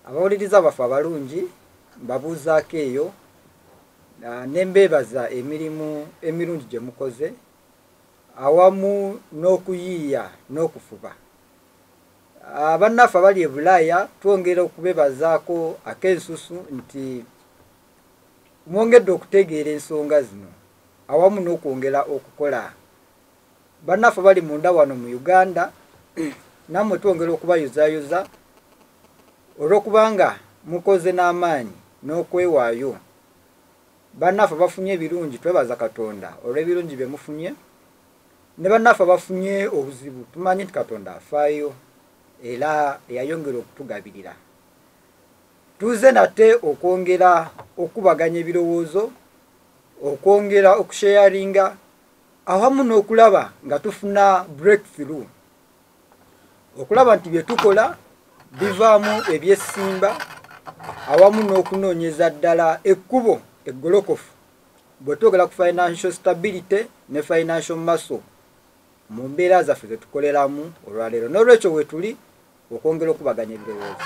abawuliriza bafe abalungi mbabuuzaako eyo nembeebaza emirimu emirungi gye mukoze awamu n'okuyiiya n'okufuba. Bannaffe abali e Bulaaya twongera okubebazaako ak'ensusu nti mwongedde okutegeera ensonga zino awamu n'okwongera okukola. Bannaffe bali munda wano mu Uganda nammwe twongera okubayozaayoza olw'okubanga mukoze n'amaanyi n'okwewaayo. Bannaffe bafunye ebirungi, twebaza Katonda olw'ebirungi bye mufunye. Ne bannaffe bafunye obuzibu, tumanyi nti Katonda afaayo era yayongera okutugabirira. Tuze nate okwongera okubaganya ebirowoozo, okwongera okusharinga awamu n'okulaba nga tufuna breakthrough, okulaba nti bye tukola bivaamu ebyessimba awamu n'okunoonyeza ddala ekkubo eggolokofu bwe twogera ku financial stability ne financial muscle mu mbeera zaffe ze tukoleramu olwaleero. N'olwekyo we tuli okwongera okubaganya ebirowoozo.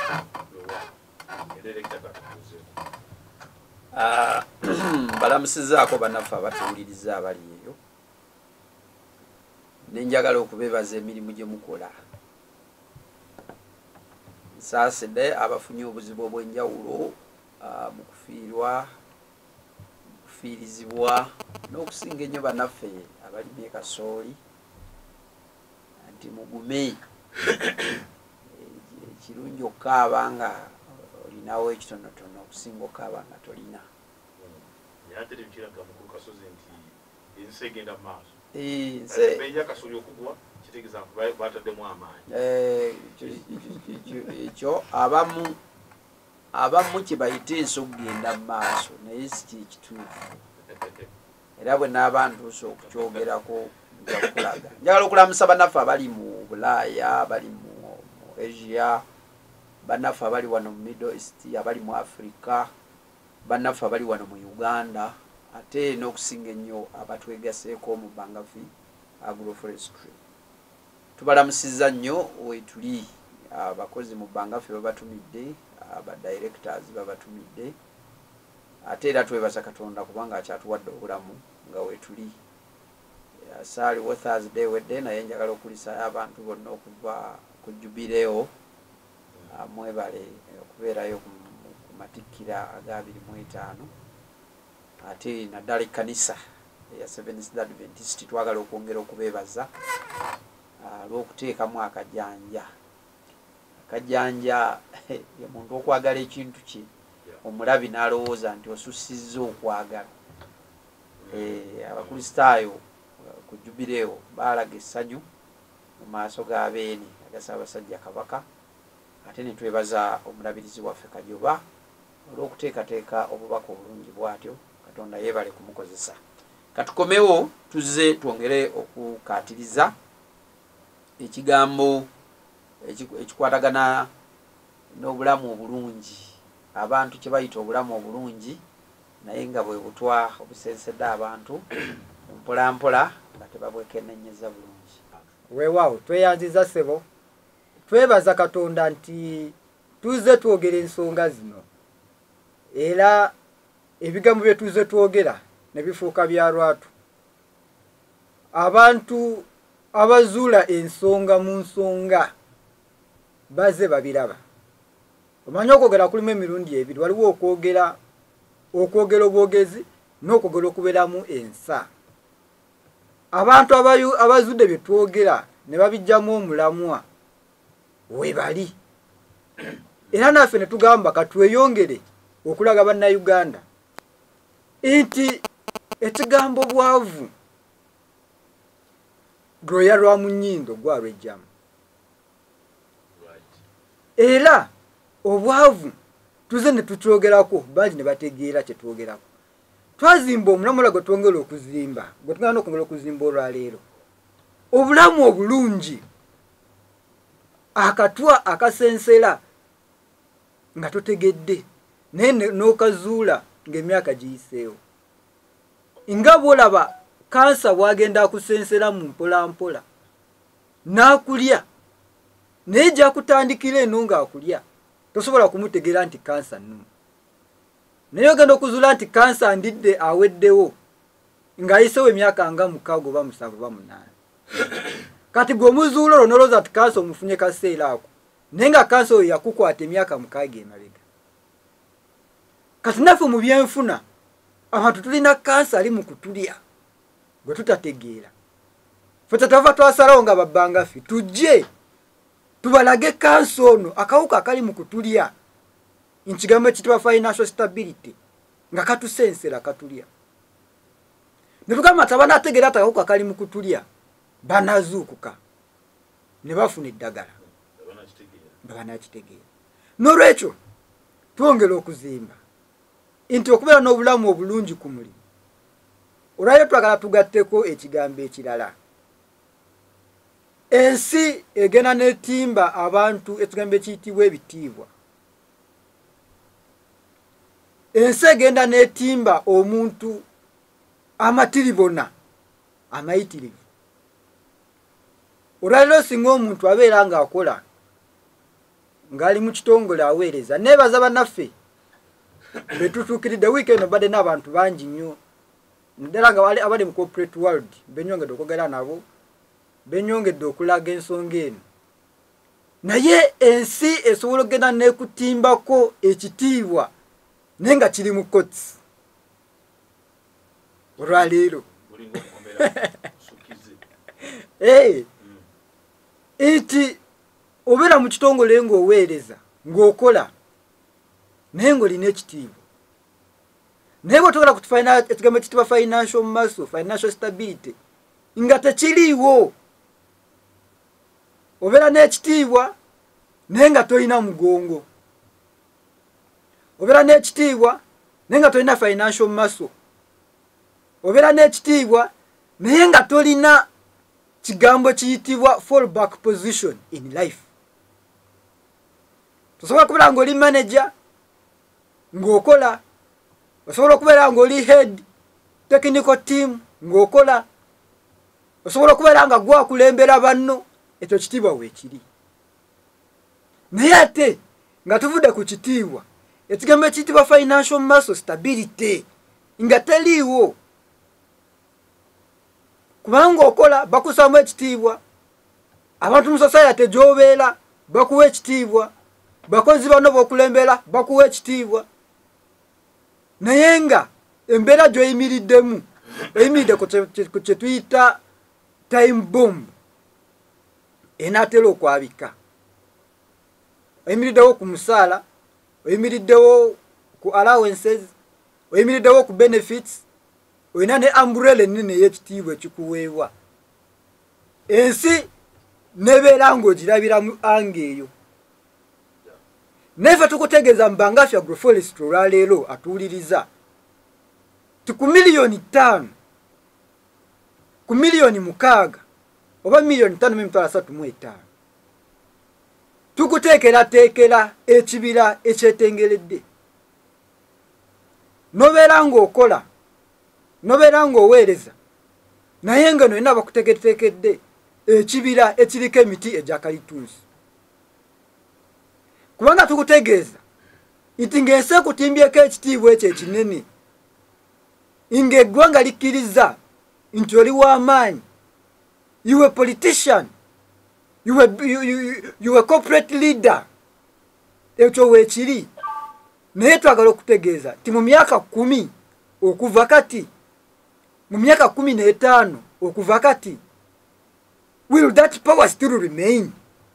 Balamusizaako bannaffe abatuwuliriza abali eyo, nenjagala okubebaza emirimu gye mukola. Nsaasidde abafunye obuzibu obw'enjawulo mu kufiirwa, okufiirizibwa n'okusinga ennyo bannaffe abalimi e kasooli nti mugume. Kirungi okukaaba nga olinawo ekitonotono okusinga okukaaba nga tolina. Ekyo abamu kibayita ensogenda mu maaso naye si kituufu. Era bwe naaba ntuuse okukyogerako nja kukulaga. Njagala okulamusa bannaffe abali mu Bulaaya, abali mu Asia, bannaffe abali wano mu Middle East, abali mu Africa, bannaffe abali wano mu Uganda, ate n'okusinga ennyo abatwegaseeko mu Bangafi Agroforestry. Tubalamusizza nnyo wetuli. Abakozi mu Bangafi babatumidde, abadirectors babatumidde, ate era twebaza Katonda kubanga akyatuwadde obulamu nga wetuli. Saaliwo Thursday wedde naye njagala okulisayo abantu bonna okuva ku Jubileo. Mwebale okubeerayo ku matikkira aga 25 ate naddala ekkanisa eya Seventh Day Adventist twagala okwongera okubeebaza lw'okuteekamu akajanja. Akajanja ye muntu okwagala ekintu kye omulabi n'alowooza nti osusizza okwagala. Abakristaayo ku Jubileo baalaga essanyu mu maaso g'abeene agassaabasajja Kabaka. Ate ne twebaza omulabirizi waffe Kajoba olw'okuteekateeka obubaka obulungi bw'atyo. Katonda yeebale kumukozesa. Katukomewo tuzze twongere okukaatiriza ekigambo ekikwatagana n'obulamu obulungi. Abantu kye bayita obulamu obulungi naye nga bwe butwa obusensedde abantu mpolampola nga tebabwekennenyeza bulungi. Weewaawo tweyanziza ssebo, twebaza Katonda nti tuzze twogera ensonga zino era ebigambo bye tuzze twogera ne bifuuka bya lwatu. Abantu abazuula ensonga mu nsonga baze babiraba. Omanyi okwogera kulimu emirundi ebiri, waliwo okwogera obwogezi n'okwogera okubeeramu ensa. Abantu abazudde bye twogera ne babijjamu omulamwa we bali. Era naffe ne tugamba katweyongere okulaga bannayuganda nti ekigambo bwavu lwoya lwa mu nnyindo gwalwejjamu. Era obwavu tuze ne tukyogerako bangi ne bategeera kye twogerako. Twazimba omulamula gwe twongera okuzimba, gwe tugenda n'okwongera okuzimba olwaleero. Obulamu obulungi, akatwa akasensera nga totegedde naye n'okazuula ng'emyaka giyiseewo. Nga bw'olaba kansa bw'agenda akusensera mu mpolampola n'akulya naye gy'akutandikira eno ng'akulya tosobola kumutegeera nti kansa nnumu. Naye ogenda okuzuula nti kansa ndidde aweddewo ng'ayisewo emyaka nga 6 oba 7 oba 8. Kati gwe omuzuula olwo nolowooza nti kansa omufunye kaseera ako, naye nga kansa oyo yakukwata emyaka 6 emabega. Kati naffe mu byenfuna abantu tulina kansa ali mu kutulya gwe tutategeera. Ffe tetava twasalawo nga babbangaffe tujje tubalage kansa ono akawuka akali mu kutulya, nkigambo ekitibwa financial stability, nga katusensera katulya. Ne tugamba nti abanategeera ati akawuka akali mu kutulya banazuukuka ne bafuna eddagala babanakitegeera. N'olwekyo twongera okuzimba nti okubeera n'obulamu obulungi ku mulimu, olwaliro twagala tugatteko ekigambo ekirala. Ensi egenda netimba abantu ekigambo ekiyitibwa ebitiibwa. Ensi egenda netimba omuntu amatiribona amayitirivu. Olwaliro singa omuntu abeera ng'akola ng'ali mu kitongole aweereza, neebaza bannaffe betutuukiridde wiikendi obadde n'abantu bangi nnyo naddala nga abali mu corporate world benyongedde okwogera nabo, benyongedde okulaga ensonga eno. Naye ensi esobola okugenda nekutimbako ekitiibwa naye nga kiri mu kotsi. Olwaleero nti obeera mu kitongole ng'oweereza ng'okola naye ng'olina ekitiibwa. Naye bw'otogera ku ekigambo ekitibwa financial muscle, financial stability, nga tekiriiwo. Obeera n'ekitiibwa naye nga tolina mugongo. Obeera n'ekitiibwa naye nga tolina financial muscle. Obeera n'ekitiibwa naye nga tolina kigambo kiyitibwa fallback position in life. Tosobola kubeera ng'oli manager ng'okola, osobola okubeera ng'oli head technical team ng'okola, osobola okubeera nga gwakulembera banno, ekyo kitiibwa weekiri. Naye ate nga tuvudde ku kitiibwa, ekigambo ekiyitibwa financial muscle stability nga teriiwo. Kubanga okola bakusaamu ekitiibwa, abantu mu society gy'obeera bakuwa ekitiibwa, bakozi bano b'okulembera bakuwa ekitiibwa. Naye nga embeera gy'oyimiriddemu oyimiridde ku kye tuyita time bomb enaatera okwabika. Oyimiriddewo ku musaala, oyimiriddewo ku allowances, oyimiriddewo ku benefits, olina ne umbrella ennene ey'ekitiibwa ekikuweebwa. Ensi nebeera ng'ogirabira mu anga eyo. Neve tukutegeeza Mbangafya Agroforestry olwaleero atuwuliriza ti ku miliyoni 5, ku miliyoni 6 oba miliyoni 5.35 tukuteekerateekera ekibira ekyetengeredde. Nobeera ng'okola, nobeera ng'oweereza, naye nga nolina bakuteekereteekedde ekibira ekiriko emiti egya kalitunsi. Kubanga tukutegeeza nti ng'ensi ekutimbyeko ekitiibwa ekyo ekinene, ng'eggwanga likkiriza nti oli w'amaanyi, you a politician, you a corporate leader, ekyo weekiri. Naye twagala okutegeeza nti mu myaka 10 okuva kati, mu myaka 15 okuva kati, will that power still remain?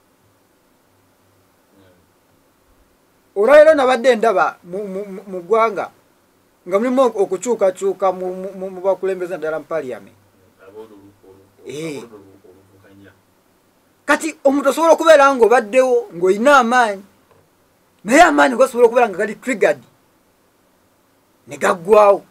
Olwaleero nabadde ndaba mu ggwanga nga mulimu okukyukakyuka mu bakulembeza ddala mu parliament. Kati omuntu osobola okubeera ng'obaddewo ng'olina amaanyi, naye amaanyi gasobola okubeera nga gali triggered ne gaggwawo.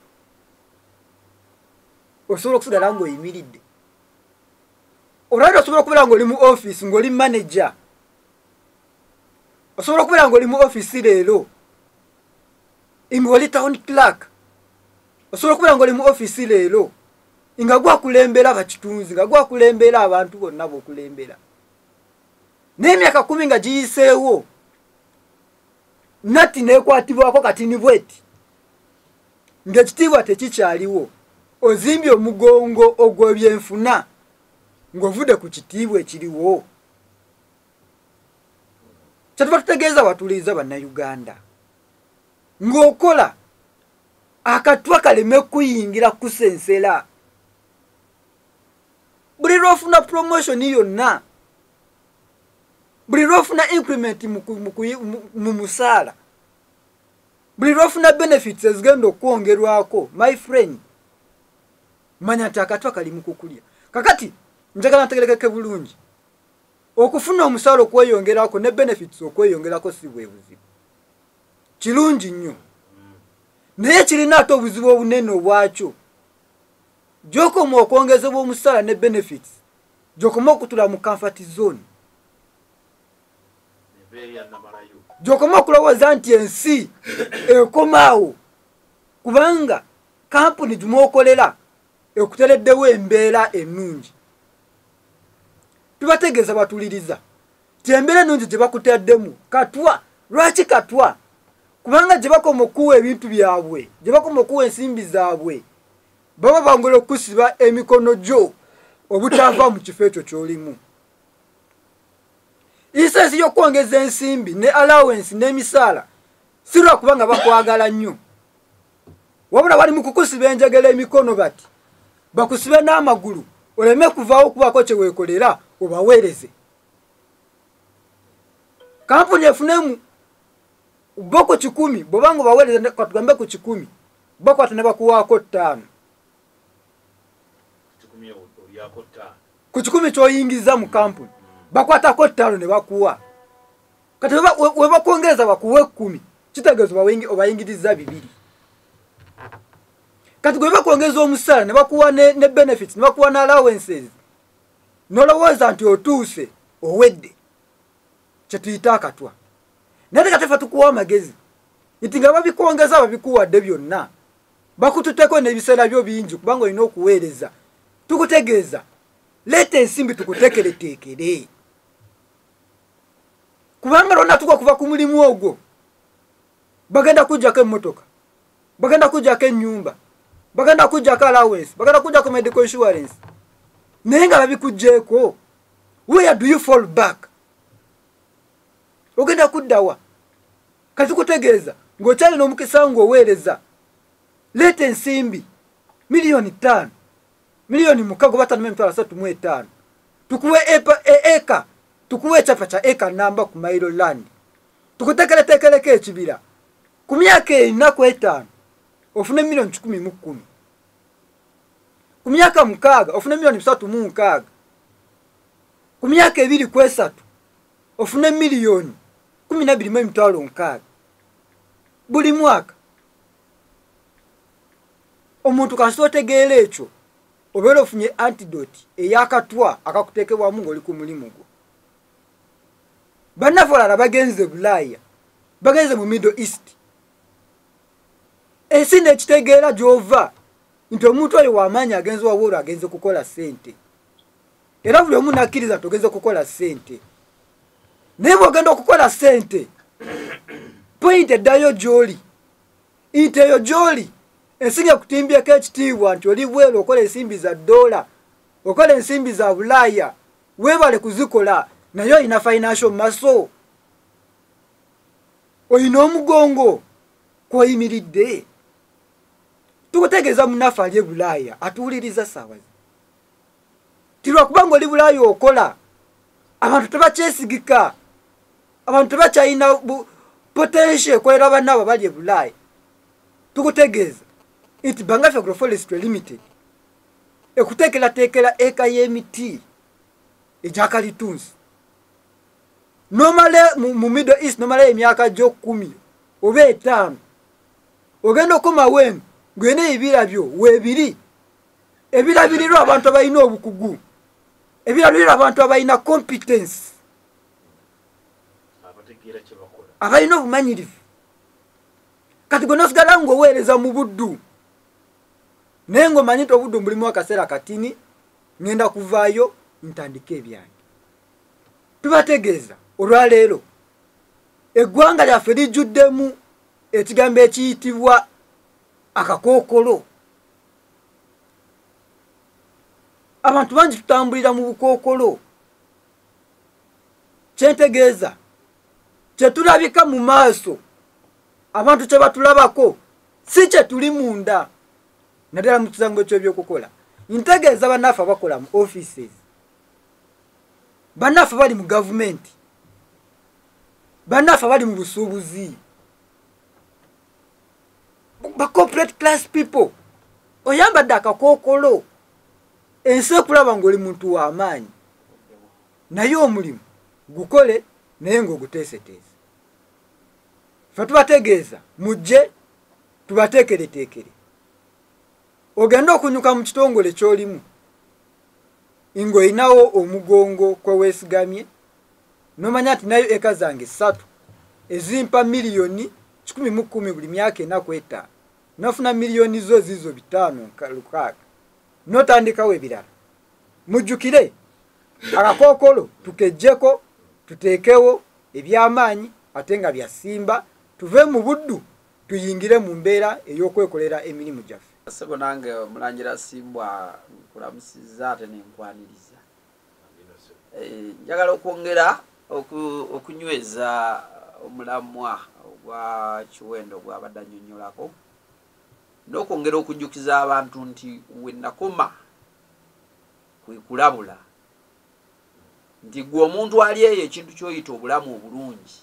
Osobola okusigala ng'oyimiridde. Olwaleero osobola okubeera ng'oli mu office ng'oli manager, osobola okubeera ng'oli mu office leero ng'oli town clerk, osobola okubeera ng'oli mu office leero nga gwakulembera bakitunzi, nga gwakulembera abantu bonna b'okulembera. N'emyaka 10 nga giyiseewo nati nekwatibwako katini bweti ng'ekitiibwa tekikyaliwo ozimbye omugongo ogw'ebyenfuna ng'ovudde ku kitiibwa ekiriwo. Kyatuba tutegeeza batuliza bannayuganda ng'okola akatwa kaleme kuyingira kusensera. Buli lwofuna promotion yonna, buli lwofuna increment mu musaala, buli lwofuna benefits ezigenda okwongerwako, my friend, manya nti akatwa kali mu kukulya. Kakati njagala ntegerekeke bulungi, okufuna omusaala okweyongerako ne benefits okweyongerako si bwe buzibu, kirungi nnyo, naye kirina ate obuzibu obunene obwakyo. Gy'okoma okwongezebwa omusaala ne benefits, gy'okoma okutula mu comfort zone, gy'okoma okulowooza nti ensi ekomaawo kubanga kampuni gy'okolera ekutereddewo embeera ennungi. Tubategeeza batuliriza ti embeera ennungi gye bakutaddemu katwa. Lwaki katwa? Kubanga gye bakoma okuwa ebintu byabwe, gye bakoma okuwa ensimbi zaabwe, baba bangula okusiba emikono gyo obutava mu kifo ekyo ky'olimu. Isesi y'okwongeza ensimbi ne allowance n'emisaala si lwa kubanga bakwagala nnyo, wabula bali mu kukusiba enjegera emikono bati bakusibe n'amagulu oleme kuvaawo okubaako kye weekolera obaweereze. Kampuni efunemu boko 10 bw'obanga obaweereze katugambe ku 10 bakwata ne bakuwaako 5 ku 10 ky'oyingiza mu kampuni bakwatako 5 ne bakuwa. Kati we bakwongeza bakuwe 10 kitegeeza obayingiriza 2. Kati gwe bakwongeza omusaala ne bakuwa ne benefits ne bakuwa na allowances nolowooza nti otuuse owedde, kye tuyita akatwa. Naye kati ffe tukuwa amagezi nti nga babikwongeza babikuwadde byonna bakututeko n'ebiseera byo bingi kubanga olina okuweereza. Tukutegeeza leeta ensimbi tukuteekereteekere kubanga lonna tuka kuva ku mulimu ogwo bagenda kujjako emmotoka, bagenda kujjako ennyumba, bagenda kujjako allowance, bagenda kujjako medical insurance, naye nga babikugjeeko. Where do you fall back? Ogenda kuddawa? Kati tukutegeeza ng'okyali n'omukisa ng'oweereza leeta ensimbi miliyoni 5, miliyoni 6,35 tukuwe eka, tukuwe ekyapa kya eka namba ku Mailo Land, tukuteekereteekereko ekibira ku myaka 4 ofune miliyoni 10,10, ku myaka 6 ofune miliyoni 3,6, ku myaka 2 ofune miliyoni 12,600 buli mwaka. Omuntu kansi otegeera ekyo obeera ofunye antidote ey'akatwa akakuteekebwamu ng'oli ku mulimu gwo. Bannaffe abalala bagenze Bulaaya, bagenze mu Middle East, ensi n'ekitegeera gy'ova nti omuntu oyo w'amaanyi agenze wabweru agenze kukola ssente, era buli omu nakkiriza nti ogenze kukola ssente. Naye bw'ogenda okukola ssente point eddayo gy'oli nti eyo gy'oli ensi ekutimbyeko ekitiibwa nti oli bweru okola ensimbi za $, okola ensimbi za Bulaaya, weebale kuzikola, naye olina financial muscle, olina omugongo kw'oyimiridde. Tukutegeeza munnaffe ali e Bulaaya atuwuliriza ssaawa zi ti lwakubanga oli Bulaaya okola abantu tebakyesigika, abantu tebakyalina potential ekolera bannaabwe bali e Bulaaya. Tukutegeeza nti Bangaffe Agroforestry Limited ekuteekerateekera eka y'emiti egya kalitunsi nomale mu Middle East nomala emyaka gyo 10 oba 5 ogenda okomawo eno ng'olina ebibira byo weebiri ebirabirirwa abantu abalina obukugu, ebirabirirwa abantu abalina competence, abalina obumanyirivu. Kati gwe nosigala ng'oweereza mu buddu naye ng'omanyi nti obuddu mulimu akaseera katini, ngenda kuvaayo ntandika ebyange. Tubategeeza olwaleero eggwanga lyaffe lijjuddemu ekigambo ekiyitibwa akakookolo. Abantu bangi tutambulira mu bukookolo. Kyentegeeza kyetulabika mu maaso abantu kye batulabako si kye tuli munda naddala mu kisango ky'ebyokukola. Ntegeeza bannaffe abakola mu offices, bannaffe bali mu gavumenti, bannaffe bali mu busuubuzi, ba corporate class people. Oyambadde akakookolo ensi ekulaba ng'oli muntu w'amaanyi, naye omulimu gukole naye ng'oguteeseteese. Ffe tubategeeza mujje tubateekereteekere. Ogenda okunyuka mu kitongole ky'olimu ng'olinawo omugongo kwe weesigamye, n'omanya nti nayo eka zange 3 ezimpa miliyoni 110 buli myaka 4 nafuna miliyoni zo zizo 5 n'otandikawo ebirala. Mujjukire akakookolo tukejjeko tuteekewo eby'amaanyi ate nga byasimba, tuve mu buddu tuyingire mu mbeera ey'okwekolera emirimu gyaffe. Sebo nange Mulangira Simbwa nkulamusizza ate nenkwaniriza. Njagala okwongera okunyweza omulamwa ogwa Kiwendo gw'abadde annyonnyolako, n'okwongera okujjukiza abantu nti we nakoma kwe kulabula nti gwe omuntu ali eyo ekintu ky'oyita obulamu obulungi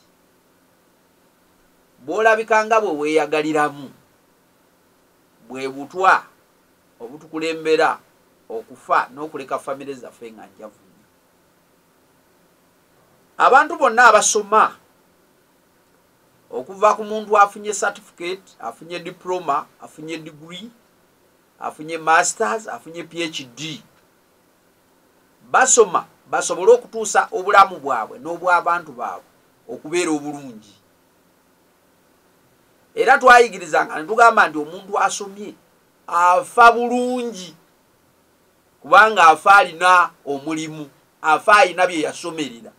bw'olabika nga bwe weeyagaliramu bwe butwa obutukulembera okufa n'okuleka famire zaffe nga njavu. Abantu bonna abasoma okuva ku muntu afunye certificate, afunye diploma, afunye degree, afunye masters, afunye PhD, basoma basobole okutuusa obulamu bwabwe n'obw'abantu baabwe okubeera obulungi. Era twayigirizanga ne tugamba nti omuntu asomye afa bulungi kubanga afa alina omulimu, afa alina bye yasomerera.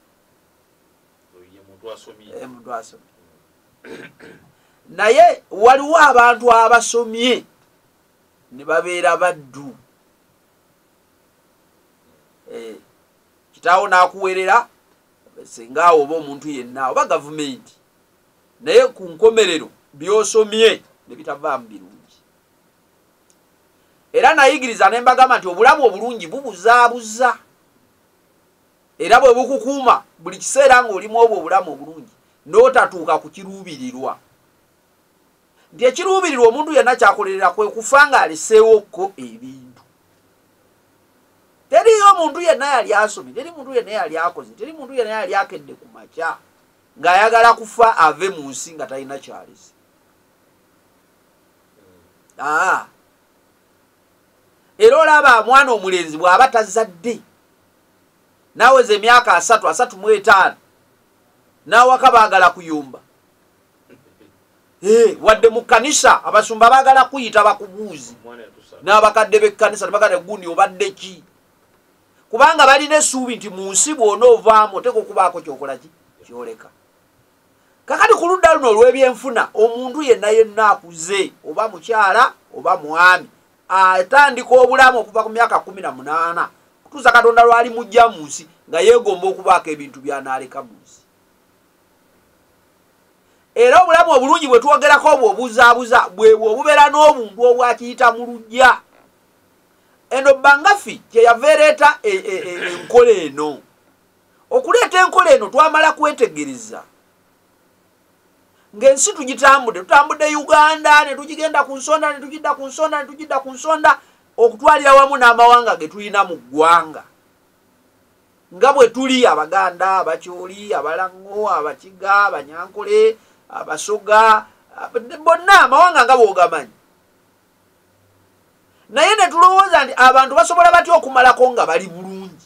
Omuntu asomye. Naye waliwo abantu abasomye ne babeera baddu. Kitaawo n'akuwerera singa awo oba omuntu yenna oba gavumenti, naye ku nkomerero by'osomye ne bitavaamu birungi. Era nayigiriza ne mbagamba nti obulamu obulungi bubuzaabuza, era bwe bukukuuma buli kiseera ng'olimu obwo obulamu obulungi n'otatuuka ku kiruubirirwa. Nti ekiruubirirwa omuntu yenna kyakolerera kwe kufa ng'aleseewokko ebintu. Teriyo muntu yenna yali asomye, teri muntu yenna yali akoze, teri muntu yenna yali akedde ku makya ng'ayagala kufa ave mu nsi nga talina kyalese. Era olaba mwana omulenzi bw'aba tazadde n'aweza emyaka 35 n'awaka baagala kuyumba. Wadde mu kkanisa abasumba baagala kuyita bakubuuzi n'abakadde b'ekkanisa ne bagala gundi obadde ki, kubanga balina essuubi nti mu nsi bw'onoovaamu oteeka okubaako kyokola ki kyoleka. Kakati ku ludda luno olw'ebyenfuna omuntu yenna akuze oba mukyala oba mwami atandika obulamu okuva ku myaka 18 kutuusa Katonda lwali mujja mu nsi nga yeegomba okubaako ebintu by'anaaleka mu nsi. Era obulamu obulungi bwe twogerako obwo obuzaabuza bwebwe obubeera n'obuntu obwakiyita mu lujja. Eno Bangafi kye yaveereeta enkola eno. Okuleeta enkola eno twamala kwetegereza ng'ensi tutambudde Uganda ne tugigenda ku nsonda ne tugidda ku nsonda ne tugidda ku nsonda okutwalira wamu n'amawanga ge tulina mu ggwanga nga bwe tuli Abaganda, Abakyoli, Abalango, Abakiga, Abanyankole, Abasoga, bonna amawanga nga bw'ogamanyi. Naye ne tulowooza nti abantu basobola batya okumalako nga bali bulungi.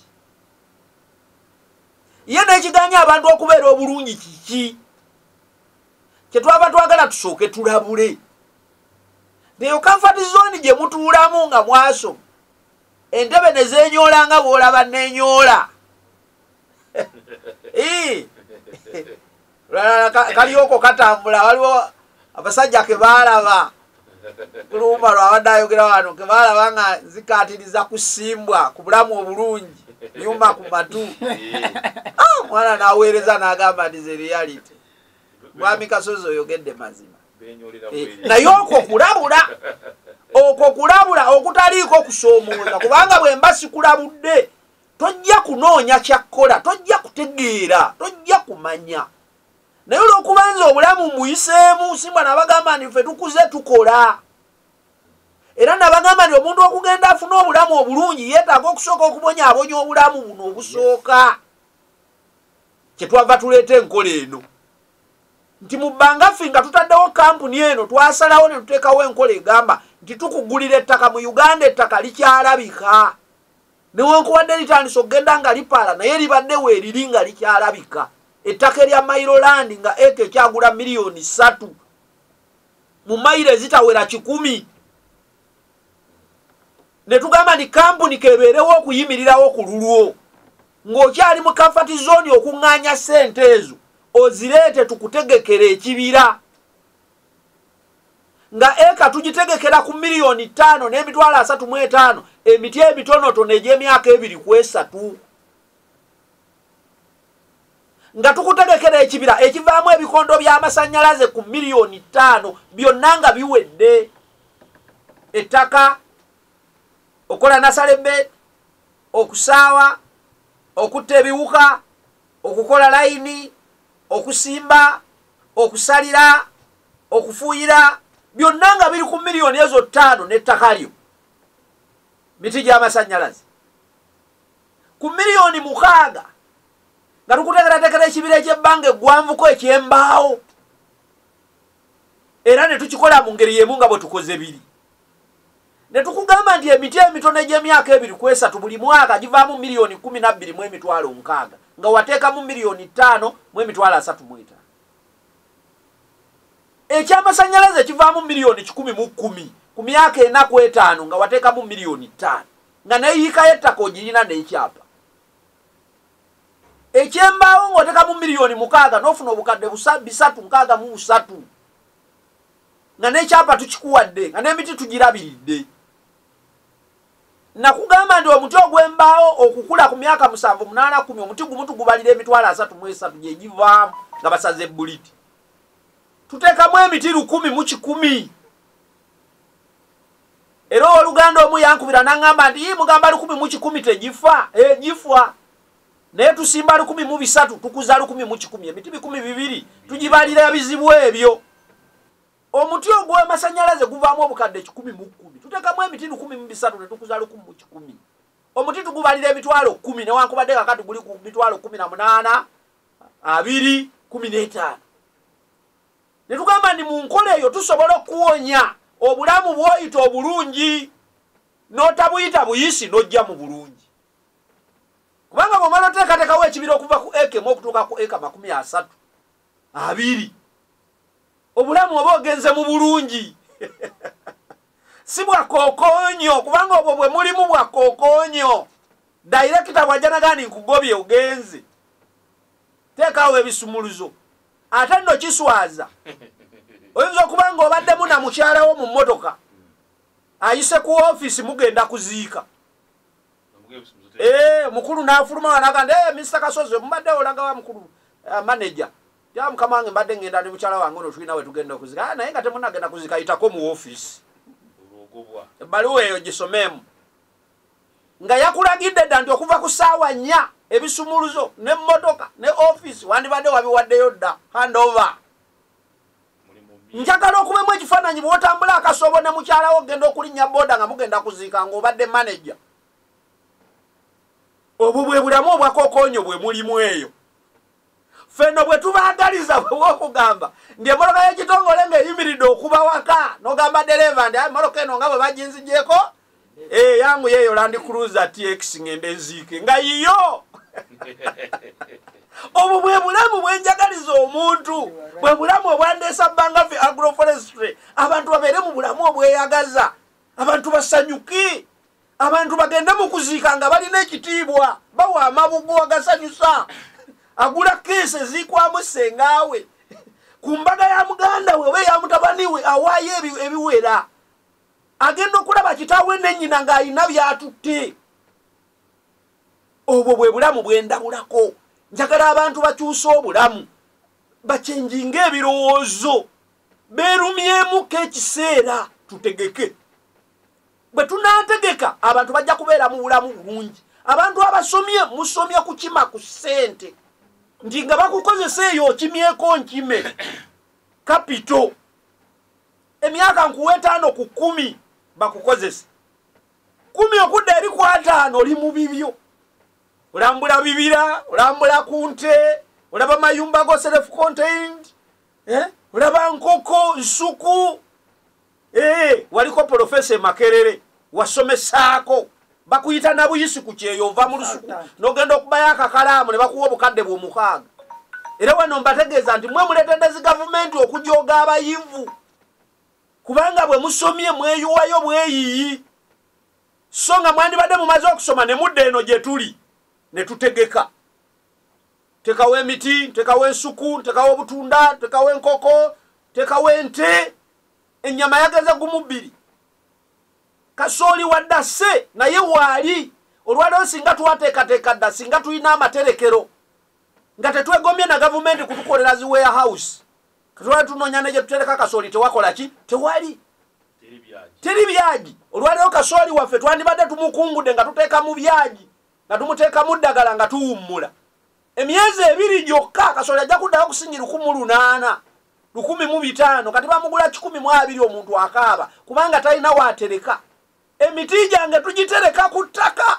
Ye n'ekiganya abantu okubeera obulungi kiki? Kye twaba twagala tusooke tulabule. Neyo comfort zone gye mutuulamu nga mwasoma, entebe ne zeenyoola nga bw'olaba neenyoola. kalioko katambula waliwo abasajja ke balaba kulumba lwabadde ayogera wano ke balaba nga zikatiriza kusimbwa ku bulamu obulungi nyuma ku matu mwana naweereza n'agamba nti ze reality mwami Kasozi oyogedde mazima naye okwo kulabula okutaliiko kusoomooza kubanga bwemba sikulabudde tojja kunoonya kyakkola tojja kutegeera tojja kumanya naye olw'okubanza obulamu muyiseemu simbwa nabagamba nti ffe tukuze tukola era nabagamba nti omuntu okugenda afuna obulamu obulungi yeetaaga okusooka okubonyaabonya obulamu buno obusooka kyetwava tuleeta enkola eno nti mu bbangaffe nga tutaddewo kampuni eno twasalawo ne tuteekawo enkola egamba nti tukugulira ettaka mu Uganda ettaka likyalabika newankubadde litandisa okugenda nga lipaala naye libadde weeriri nga likyalabika ettaka erya Mailoland nga eka ekyagula $3,000,000 mu mayiro ezitawera 100 ne tugamba nti kampuni kebeerewo okuyimirirawo ku lulwo ng'okyali mu comfort zone okuŋŋaanya ssente ezo ozireete tukutegekera ekibira nga eka tugitegekera ku $5,35,000 emiti emitonotono egy'emyaka 2 nga tukutegekera ekibira ekivaamu ebikondo by'amasannyalaze ku $5,000,000 byonna nga biwedde ettaka okola nasalebed okusaawa okutta ebiwuka okukola layini okusimba okusalira okufuuyira byonna nga biri ku miliyoni ezo 5 n'ettaka lyo miti gy'amasannyalaze ku miliyoni 6 nga tukuteekerateekera ekibira eky'ebbanga eggwanvuko ekyembaawo era ne tukikola mu ngeri y'emu nga bwe tukoze biri ne tukugamba nti emiti emitono egy'emyaka 2 buli mwaka givaamu $12,600,000 nga wateekamu $5,000,035 ekyamasannyalaze kivaamu $1,010,000 ku myaka 4 nga wateekamu $5,000,000 nga neyiikayo ettaka ogirina n'ekyapa ekyembaawo ng'oteekamu $6,000,000 n'ofuna obukadde 363 nga n'ekyapa tukikuwadde nga n'emiti tugirabiridde nakugamba nti omuti ogw'embaawo okukula ku myaka 7, 8, 10 omuti gumu tugubalira $33,000 gye givaamu nga basaze buliti tuteekamu emiti 1,000 mu 100 era oluganda omu yankubira n'aŋŋamba nti mugamba 1,000 mu 100 tegifa gifa naye tusimba 1,000 mu 3 tukuza 1,000 mu 100 emiti 200 tugibalira bizibu ebyo omuti ogw'amasannyalaze guvaamu obukadde 1,000 mu 10 tuteekamu emiti 1,000 mu 3 ne tukuza 1,000 mu 100 omuti tugubalira $10,000 newankubadde kakati guli ku $18,000 2 15 ne tugamba nti mu nkola eyo tusobola okuwonya obulamu bw'oyita obulungi n'otabuyita buyisi n'ojja mu bulungi kubanga bw'omala oteekateekawo ekibira okuva ku eka emu okutuuka ku eka 30 2 obulamu oba ogenze mu bulungi si bwakookoonyo kubanga obwo bwe mulimu bwakookoonyo dayirekita bwajja nagani nkugobye ogenze teekawo ebisumuluzo ate nno kiswaza oyinza okuba nga obaddemu na mukyalawo mu mmotoka ayise ku ofiisi mugenda kuziika mukulu n'afuluma wanaga Mr. Kasozi mubadde olagawa mukulu manager ya mukama wange mbadde ngenda ne mukyala wange ono tulina we tugenda okuzika naye nga temunagenda kuzika ayitako mu ofiisi ebbaluwa eyo gisomeemu nga yakulagidde dda nti okuva ku ssaawa 4 ebisumuluzo n'emmotoka ne ofiisi wandibadde wabiwaddeyo dda handover njagala okubemu ekifaananyi bw'otambula akasobo ne mukyalawo ogenda okulinnya booda nga mugenda kuziika ng'obadde manager obwo bwe bulamu obwakookoonyo bwe mulimu eyo fenno bwe tubaagaliza bw'okugamba ndi emmotoka y'ekitongole ng'eyimiridde okuba waka n'ogamba dereva ndi emmotoka eno nga bwe baginzigyeko yangu yeeyo Land Cruiser TX ngende nziike nga yiyo obwo bwe bulamu bwenjagaliza omuntu bwe bulamu obwandeesa Bangaffe Agroforestry abantu babeere mu bulamu obweyagaza abantu basanyuki abantu bagende mu kuziika nga balina ekitiibwa bawa amabugo agasanyusa agula keese ezikwamu ssengawe ku mbaga ya muganda we oba ya mutabani we awaayo ebiwera agenda okulaba kitaawe ne nnyina ng'alina byatutte. Obwo bwe bulamu bwendabulako. Njagala abantu bakyusa obulamu bakyenjinga ebirowoozo beerumyemuko ekiseera tutegeke. Bwe tunaategeka abantu bajja kubeera mu bulamu bulungi. Abantu abasomye musomye ku kima ku ssente nti nga bakukozesa eyo okimyeko nkime kapito emyaka nkuwe 5 ku 10 bakukozesa 10 okudda eri ku 5 oli mu bibyo. Olambula bibira, olambula kunte, olaba mayumba go self contained, olaba nkoko nsuku, waliko professor Makerere wasomesaako bakuyita na buyisi ku kyeyo ova mu lusuku n'ogenda okubayo akakalaamu ne bakuwa obukadde bw'omukaaga. Era wano mbategeeza nti mwe muleetedde zi gavumenti okujooga abayivu kubanga bwe musomye mweyuwayo bweyiyi so nga mwandibadde mumaze okusoma ne mudda eno gye tuli ne tutegeka. Tekawo emiti, tekawo ensuku, tekawo obutunda, tekawo enkoko, tekawo ente, ennyama yageze gumu 2. Kasooli wadda se naye waali olwaleero singa twateekateeka dda singa tulina amaterekero nga tetwegomye na gavumenti kutukolera zi warehouse katwala tunoonya ne gye tutereka kasooli tewakola ki tewali teri byagi. Olwaleero kasooli waffe twandibadde tumukungudde nga tuteeka mu byagi nga tumuteeka mu ddagala nga tuwummula. Emyezi 2 gyokka kasooli ajja kuddayo okusingira 1,800 1,500 kati bamugula 120 omuntu akaaba kubanga talina waatereka. Emiti gyange tugitereka ku ttaka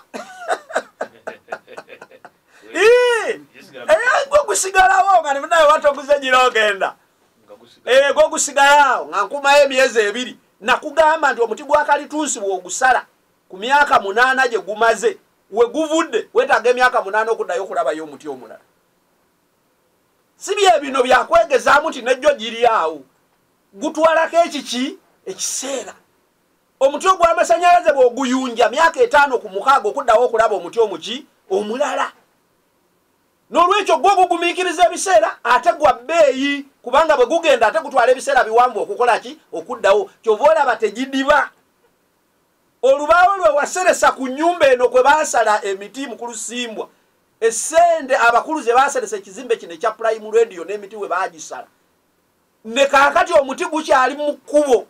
gwe gusigalawo nga naye watoguze gira ogenda gwe gusigalawo nga nkumayo emyezi 2 nakugamba nti omuti gwa kalitunsi bw'ogusala ku myaka 8 gye gumaze we guvudde wetaaga emyaka 8 okuddayo okulabayo omuti omulala. Si bye bino byakwegezaamu nti nejjo giri awo gutwalako ekiki ekiseera. Omuti ogw'amasannyalaze bw'oguyunja myaka 5 ku 6 okuddawo okulaba omuti omuki omulala. N'olwekyo gwe gugumiikiriza ebiseera ate gwa bbeeyi kubanga bwe gugenda ate gutwala ebiseera biwanvu okukola ki okuddawo. Kyova olaba tegidiba. Olubaawo lwe waseresa ku nnyumba eno kwe baasala emiti mu Kulusimbwa essende abakulu ze baaseresa ekizimbe kino ekya Prime Radio n'emiti we baagisala ne kaakati omuti gukyali mu kkubo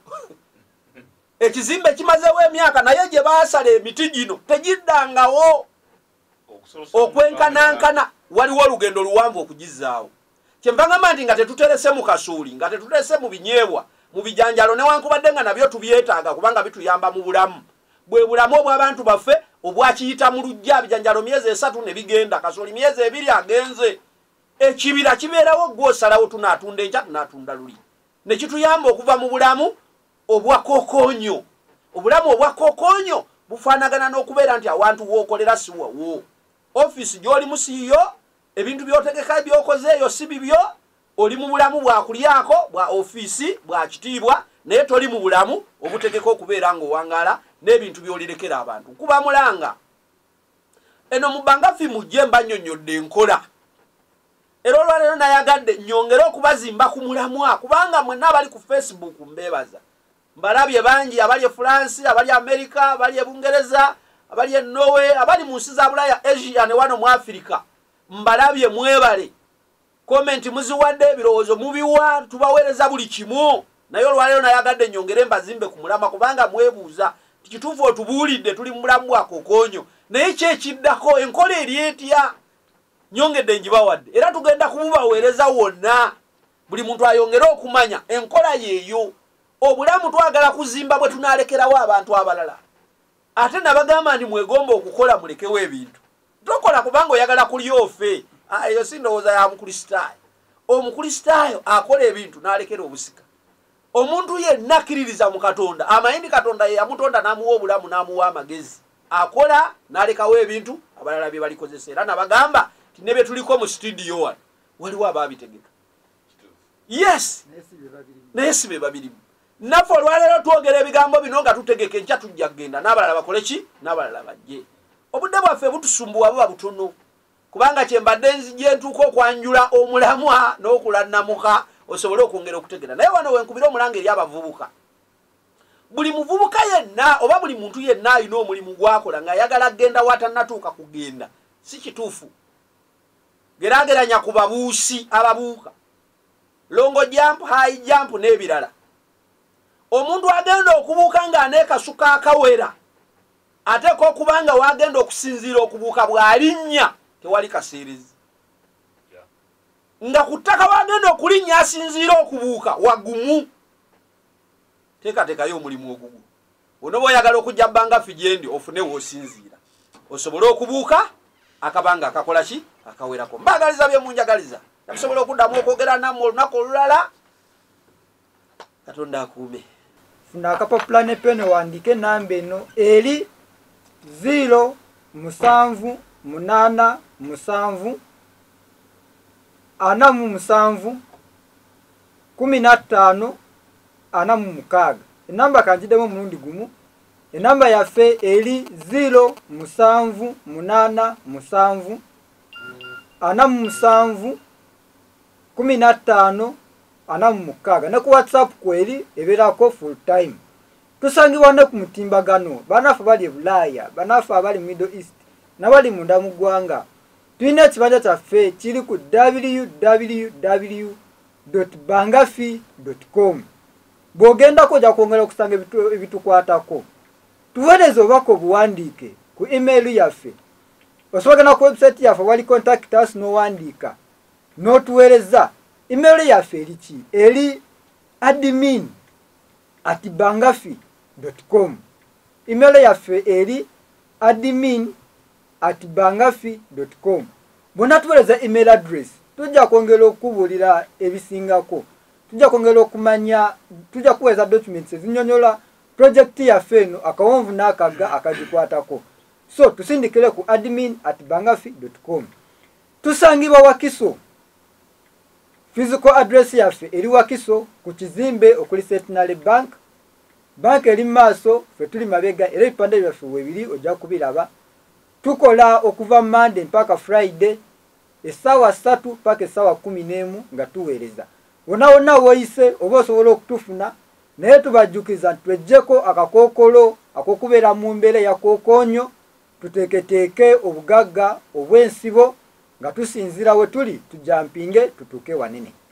ekizimbe kimazewo emyaka naye gye baasala emiti gino tegiddangawo okwenkanankana. Waliwo olugendo luwanvu okugizaawo. Kyenva ngamba nti nga tetuterese mu kasuuli nga tetuterese mu binyeebwa mu bijanjalo newankubadde nga nabyo tubyetaaga kubanga bituyamba mu bulamu. Bwe bulamu obw'abantu baffe obwakiyita mu lujja bijanjalo myezi 3 ne bigenda kasooli myezi 2 agenze. Ekibira kibeerawo gw'osalawo tunaatunda enkya tunaatunda luli ne kituyamba okuva mu bulamu obwakokonyo. Obulamu obwakokonyo bufaanagana n'okubeera nti awantu w'okolera si wawo. Office gy'oli musiiyo ebintu by'otegeka by'okozeeyo si bibyo. Oli mu bulamu bwakulyako bwa office bwa kitiibwa naye toli mu bulamu obutegeka okubeera ng'owangaala n'ebintu by'olirekera abantu. Kuba mulanga eno mu Bangafi mujje mbannyonnyodde enkola. Era olwaleero nayagadde nnyongere okubazimba ku mulamwa kubanga mwenna abali ku Facebook mbeebaza. Mbalabye bangi abali e France, abali America, abali e Bungereza, abali e Norway, abali mu nsi za Bulaya, Asia ne wano mu Africa. Mbalabye mwebale. Comment muziwadde ebirowoozo mubiwa tubaweereza buli kimu. Naye olwaleero nayagadde nnyongere mbazimbe ku mulamwa kubanga mwebuuza tikituufu otubuulidde tuli mu bulamu bwa kokonyo naye kyekiddako enkola eri etya nyongedde njibawadde era tugenda kububaweereza wonna buli muntu ayongere okumanya enkola yeeyo. Obulamu twagala kuzimba bwe tunaalekerawo abantu abalala ate nabagamba nti mwegomba okukola mulekewo ebintu tokola kubanga oyagala kulyofe. Eyo si ndowooza ya mukristaayo. Omukristaayo akola ebintu n'alekera obusika. Omuntu yenna akkiririza mu Katonda amayindi Katonda ye yamutonda n'amuwa obulamu n'amuwa amagezi akola n'alekawo ebintu abalala bye balikozesa. Era nabagamba ti ne bye tuliko mu studio wano waliwo abaabitegeka. Yes naye si be babirimu. Naffe olwaleero twogera ebigambo bino nga tutegeka enkya tujja kgenda n'abalala bakole ki n'abalala bajje. Obudde bwaffe butusumbuwa buba butono kubanga kyembadde nzije ntuuka okwanjula omulamwa n'okulannamuka osobole okwongera okutegera. Naye wano wenkubira omulanga eri abavubuka, buli muvubuka yenna oba buli muntu yenna alina omulimu gwakola ng'ayagala kgenda watannatuuka kugenda, si kituufu. Geraageranya ku babuusi ababuuka, longo jump, high jump n'ebirala. Omuntu agenda okubuuka ng'aneekasuka akawera, ate ko kubanga wagenda okusinziira okubuuka bw'alinnya tewali kaseerezi. Nga ku ttaka wagenda okulinnya asinziira okubuuka wagumu. Teekateekayo omulimu ogugu. Ono bw'oyagala okujja bbanga fijendi ofune w'osinziira, osobole okubuuka akabanga akakola ki akawerako. Mbagaliza bye munjagaliza, namusobola okuddamu okwogera nammwe olunaku olulala. Katonda akuume. Funa akapapula ne peno wandike enamba eno eri 077471546. Enamba kanjiddemu omulundi gumu. Enamba yaffe eri 077471546. Ne ku WhatsApp kweri ebeerako full time. Tusangibwa ne ku mutimbagano, banaffe bali e Bulaaya, banaffe abali mu Middle East, n'abali munda mu ggwanga. Tulina ekibanja kyaffe kiri ku www.bangafi.com. Bw'ogendako ojja kwongera okusanga ebitukwatako. Tuweereze obubaka obuwandiike ku email yaffe. Osobola okugenda ku website yaffe wali contact us n'owandiika n'otuweereza. Email yaffe eri ki? Eri admin@bangafi.com. Email yaffe eri admin@bangafi.com. Bonna tuweereza email address, tujja kwongera okubuulira ebisingako. Tujja kwongera okumanya, tujja kuweereza documents ezinyonyola project yaffe eno akawonvu n'akagga akagikwatako. So tusindikire ku admin@bangafi.com. Tusangibwa Wakiso. Physical address yaffe eri Wakiso ku kizimbe okuli Centenary Bank. Bank eri maaso, ffe tuli mabega, era ebipande byaffe webiri ojja kubiraba. Tukola okuva Monday mpaka Friday, essaawa 3 paka essaawa 11 nga tuweereza. Wonna woyise oba osobola okutufuna, naye tubajjukiza nti tweggyeko akakookolo ak'okubeera mu mbeera ya kookoonyo, tuteeketeeke obugagga obw'ensibo nga tusinzira we tuli tujampinge tutuuke wanene.